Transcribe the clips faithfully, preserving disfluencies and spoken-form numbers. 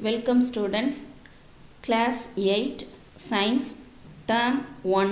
Welcome students, class eight science term one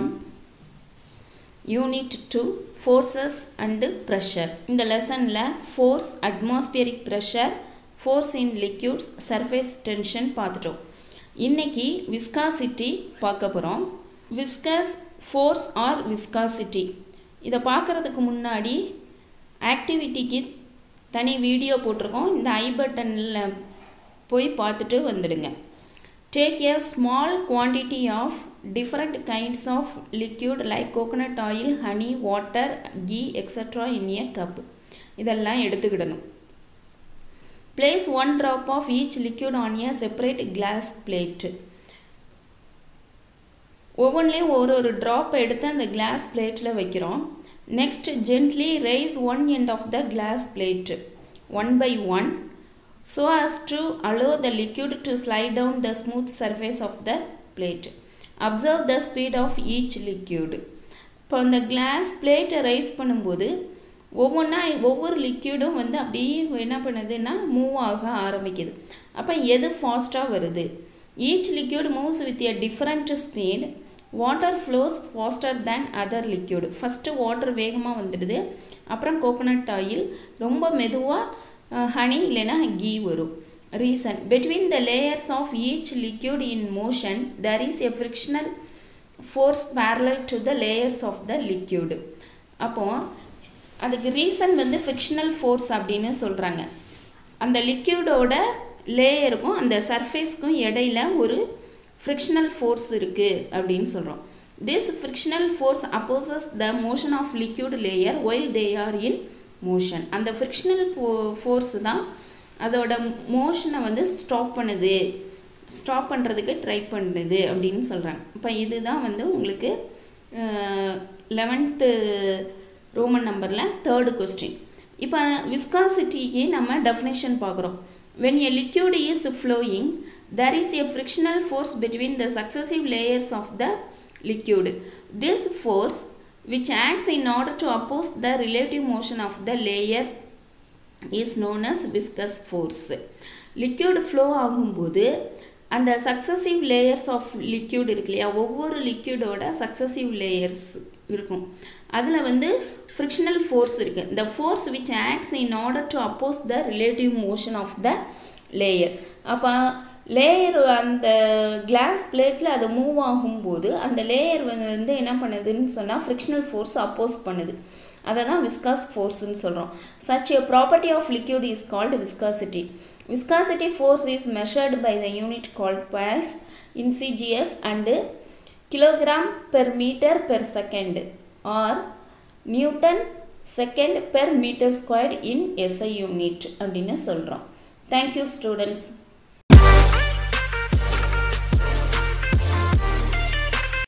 unit two forces and pressure. In the lesson la force, atmospheric pressure, force in liquids, surface tension பார்த்துட்டோம். இன்னைக்கு viscosity பார்க்க போறோம். Viscous force or viscosity இத பார்க்கிறதுக்கு முன்னாடி ஆக்டிவிட்டிக்கு தனி video போட்டுருக்கோம். இந்த ஐ பட்டன்ல போய் பார்த்துட்டு வந்துடுங்க. Take a small quantity of different kinds of liquid like coconut oil, honey, water, ghee, et cetera in a cup. இதெல்லாம் எடுத்துக்கிடணும். Place one drop of each liquid on a separate glass plate. ஒவ்வொன்றிலையும் ஒரு ஒரு drop எடுத்து அந்த glass பிளேட்டில் வைக்கிறோம். Next gently raise one end of the glass plate one by one so as to allow the liquid to slide down the smooth surface of the plate. Observe the speed of each liquid. இப்போ அந்த class பிளேட்டை rice பண்ணும்போது ஒவ்வொன்றா ஒவ்வொரு லிக்யூடும் வந்து அப்படியே என்ன பண்ணுதுன்னா மூவ் ஆக ஆரம்பிக்குது. அப்போ எது ஃபாஸ்ட்டாக வருது? Each liquid moves with a different speed. Water flows faster than other liquid. First water வேகமாக வந்துடுது, அப்புறம் கோகோனட் ஆயில் ரொம்ப மெதுவாக ஹனி இல்லைன்னா கீ வரும். Reason: between the layers of each liquid in motion there is a frictional force parallel to the layers of the liquid. அப்போ அதுக்கு reason வந்து ஃப்ரிக்ஷனல் ஃபோர்ஸ் அப்படின்னு சொல்கிறாங்க. அந்த லிக்யூடோட லேயருக்கும் அந்த சர்ஃபேஸ்க்கும் இடையில ஒரு frictional force இருக்குது அப்படின்னு சொல்கிறோம். This frictional force opposes the motion of liquid layer while they are in motion. அந்த frictional force தான் அதோட மோஷனை வந்து ஸ்டாப் பண்ணுது, ஸ்டாப் பண்ணுறதுக்கு ட்ரை பண்ணுது அப்படின்னு சொல்கிறாங்க. இப்போ இதுதான் வந்து உங்களுக்கு லெவன்த்து ரோமன் நம்பரில் தேர்டு கொஸ்டின். இப்போ விஸ்காசிட்டிக்கு நம்ம டெஃபினேஷன் பார்க்குறோம். When a liquid is flowing, there is a frictional force between the successive layers of the liquid. This force, which acts in order to oppose the relative motion of the layer, is known as viscous force. Liquid flow ஆகும்போது அந்த successive layers of liquid இருக்கு இல்லையா, ஒவ்வொரு லிக்யூடோட successive layers இருக்கும். அதில் வந்து frictional force இருக்குது. The force which acts in order to oppose the relative motion of the layer. அப்போ லேயர் அந்த கிளாஸ் பிளேட்டில் அது மூவ் ஆகும்போது அந்த லேயர் வந்து என்ன பண்ணுதுன்னு சொன்னால் ஃப்ரிக்ஷனல் ஃபோர்ஸ் அப்போஸ் பண்ணுது. அதை தான் விஸ்காஸ் ஃபோர்ஸ்ன்னு சொல்கிறோம். Such a property of liquid is called viscosity. Viscosity force is measured by the unit called Pascal in C G S and kilogram per meter per second or Newton second per meter squared in S I unit அப்படின்னு சொல்கிறோம். Thank you students.